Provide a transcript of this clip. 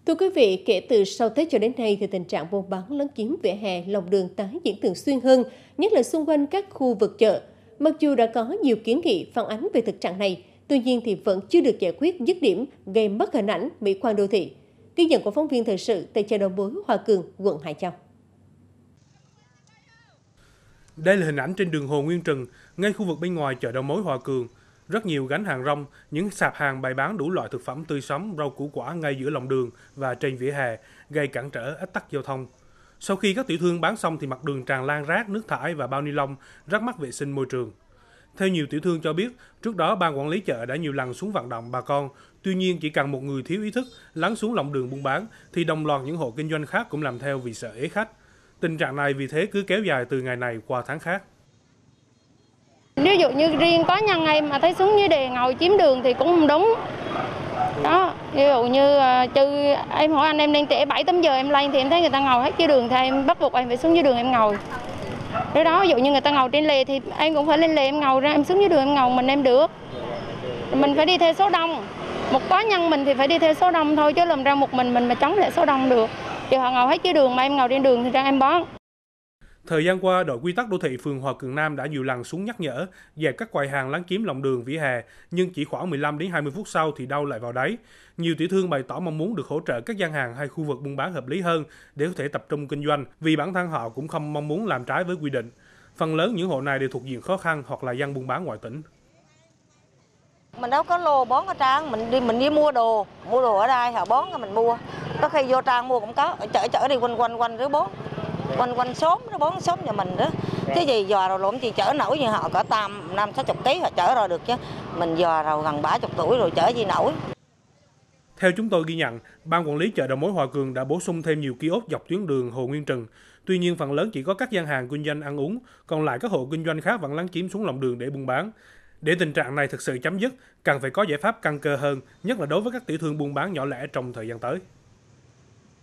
Thưa quý vị, kể từ sau Tết cho đến nay thì tình trạng buôn bán lấn chiếm vỉa hè, lòng đường tái diễn thường xuyên hơn, nhất là xung quanh các khu vực chợ. Mặc dù đã có nhiều kiến nghị phản ánh về thực trạng này, tuy nhiên thì vẫn chưa được giải quyết dứt điểm, gây mất hình ảnh mỹ quan đô thị. Ghi nhận của phóng viên thời sự tại chợ đầu mối Hòa Cường, quận Hải Châu. Đây là hình ảnh trên đường Hồ Nguyên Trừng, ngay khu vực bên ngoài chợ đầu mối Hòa Cường. Rất nhiều gánh hàng rong, những sạp hàng bày bán đủ loại thực phẩm tươi sống, rau củ quả ngay giữa lòng đường và trên vỉa hè, gây cản trở ách tắc giao thông. Sau khi các tiểu thương bán xong thì mặt đường tràn lan rác, nước thải và bao ni lông, rắc mất vệ sinh môi trường. Theo nhiều tiểu thương cho biết, trước đó ban quản lý chợ đã nhiều lần xuống vận động bà con. Tuy nhiên chỉ cần một người thiếu ý thức lấn xuống lòng đường buôn bán thì đồng loạt những hộ kinh doanh khác cũng làm theo vì sợ ế khách. Tình trạng này vì thế cứ kéo dài từ ngày này qua tháng khác. Ví dụ như riêng cá nhân em mà thấy xuống dưới đè ngồi chiếm đường thì cũng không đúng. Đó, ví dụ như em hỏi anh em lên trễ 7-8 giờ em lên thì em thấy người ta ngồi hết dưới đường thì em bắt buộc em phải xuống dưới đường em ngồi. Đó đó, ví dụ như người ta ngồi trên lề thì em cũng phải lên lề em ngồi ra, em xuống dưới đường em ngồi mình em được. Mình phải đi theo số đông. Một cá nhân mình thì phải đi theo số đông thôi chứ làm ra một mình mà chống lại số đông được. Giờ họ ngồi hết dưới đường mà em ngồi trên đường thì ra em bán. Thời gian qua, đội quy tắc đô thị phường Hòa Cường Nam đã nhiều lần xuống nhắc nhở, dẹp các quầy hàng lấn chiếm lòng đường vỉa hè, nhưng chỉ khoảng 15 đến 20 phút sau thì đâu lại vào đấy. Nhiều tiểu thương bày tỏ mong muốn được hỗ trợ các gian hàng hay khu vực buôn bán hợp lý hơn để có thể tập trung kinh doanh, vì bản thân họ cũng không mong muốn làm trái với quy định. Phần lớn những hộ này đều thuộc diện khó khăn hoặc là dân buôn bán ngoại tỉnh. Mình đâu có lô bón ở trang, mình đi mua đồ ở đây họ bón mình mua. Có khi vô trang mua cũng có, chở đi quanh rứa bón. Quanh xóm nó bón xóm nhà mình đó. Thế gì dò rồi lộn chỉ chở nổi như họ có 50-60 kg họ chở rồi được chứ. Mình dò rồi gần 30 tuổi rồi chở gì nổi. Theo chúng tôi ghi nhận, ban quản lý chợ đầu mối Hòa Cường đã bổ sung thêm nhiều kiosk dọc tuyến đường Hồ Nguyên Trừng. Tuy nhiên phần lớn chỉ có các gian hàng kinh doanh ăn uống, còn lại các hộ kinh doanh khác vẫn lấn chiếm xuống lòng đường để buôn bán. Để tình trạng này thực sự chấm dứt, cần phải có giải pháp căn cơ hơn, nhất là đối với các tiểu thương buôn bán nhỏ lẻ trong thời gian tới.